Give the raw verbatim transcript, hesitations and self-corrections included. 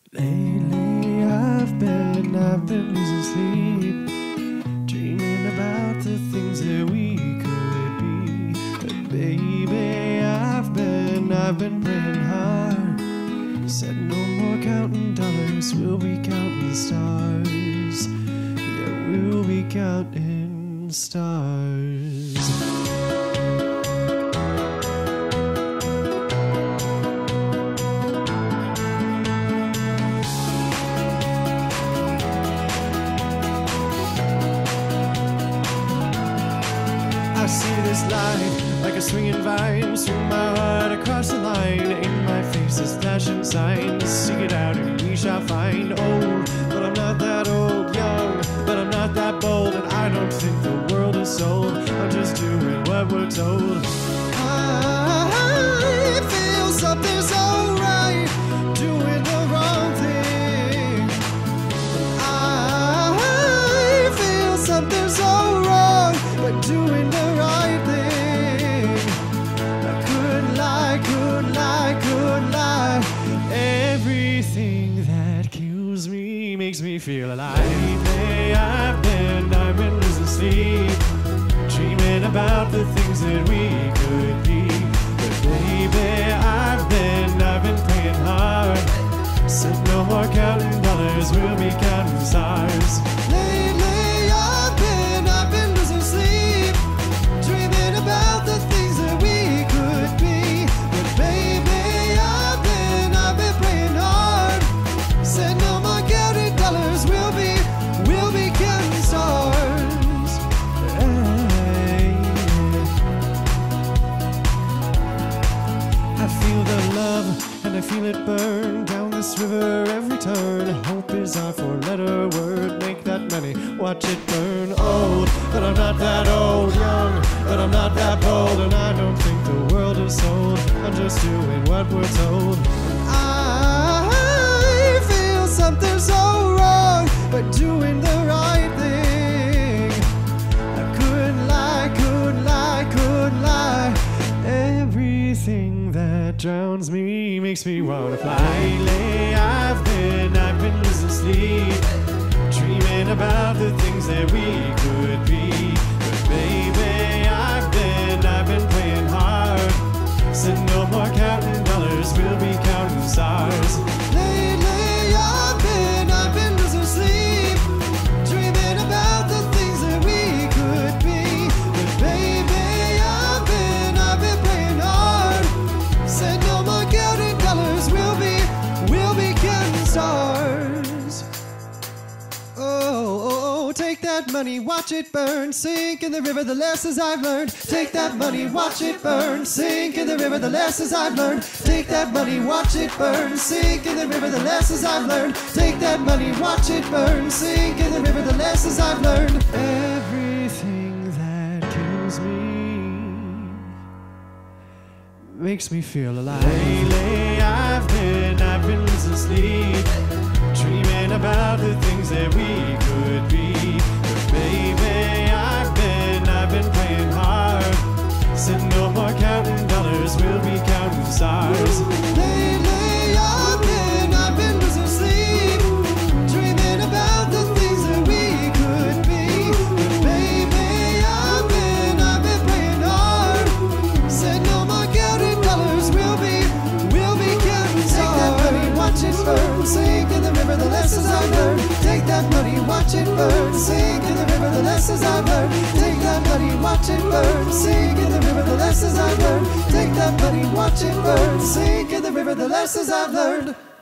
Lately I've been, I've been losing sleep, dreaming about the things that we could be. But baby, I've been, I've been praying hard. Said no more counting dollars, we'll be counting stars. Yeah, we'll be counting stars. I see this light like a swinging vine, swing my heart across the line. In my face is flashing signs, seek it out and we shall find. Old, but I'm not that old. Young, but I'm not that bold. And I don't think the world is sold, I'm just doing what we're told. I feel something so right, doing the wrong thing. I feel something so wrong, but doing the right thing. I could lie, could lie, could lie. Everything that kills me makes me feel alive. Lately I've been, I've been losing sleep, dreaming about the things that we could be. But baby, I've been, I've been praying hard. Said no more counting dollars, we'll be counting stars. Lately I've been, I've been losing sleep, dreaming about the things that we could be. But baby, I've been, I've been praying hard. Said no more counting dollars, we'll be, we'll be counting stars. Hey. I feel the love and I feel it burn down this river every turn. Hope is our four-letter word, make that money, watch it burn. Old, but I'm not that old. Young, but I'm not that bold. And I don't think the world is sold, I'm just doing what we're told. I feel something so wrong, but doing the right thing. I could lie, could lie, could lie. Everything that drowns me makes me wanna fly. Lately I've been, I've been losing sleep, dreaming about the things that we could be. But baby, I've been, I've been playing hard. Said no more counting dollars, we'll be counting stars. Lately I've been, I've been losing sleep, dreaming about the things that we could be. But baby, I've been, I've been playing hard. Said no more counting dollars, we'll be, we'll be counting stars. Oh, oh, oh, take that money, watch it burn, sink in the river, the lessons I've learned. Take that money, watch it burn, sink in the river, the lessons I've learned. Take that money, watch it burn, sink in the river, the lessons I've learned. Take that money, watch it burn, sink in the river, the lessons I've learned. Everything that kills me makes me feel alive. Lately I've been, I've been losing sleep, dreaming about the things that we could be. But baby, I've been, I've been playing hard. Said no more counting dollars, we'll be counting stars. Lately I've been, I've been losing sleep, dreaming about the things that we could be. But baby, I've been, I've been playing hard. Said no more counting dollars, we'll be, we'll be counting stars. Take that money, watch it burn, sink in the river, the lessons I've learned. Take that money, watch it burn, sink in the river, the lessons I've learned. Take that money, watch it burn, sink in the river, the lessons I've learned. Take that money, watch it burn, sink in the river, the lessons I've learned.